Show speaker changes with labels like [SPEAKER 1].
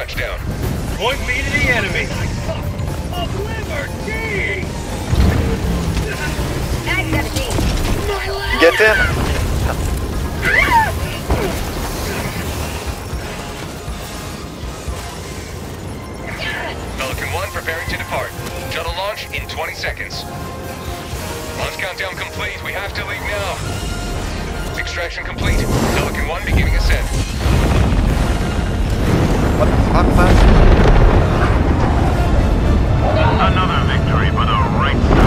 [SPEAKER 1] touchdown.
[SPEAKER 2] Point me to the enemy. Of liberty!
[SPEAKER 3] Tag 17.
[SPEAKER 4] Get them.
[SPEAKER 1] Pelican 1 preparing to depart. Shuttle launch in 20 seconds. Launch countdown complete. We have to leave now. Extraction complete. Pelican 1 beginning ascent.
[SPEAKER 4] What the fuck, man?
[SPEAKER 5] Another victory for the right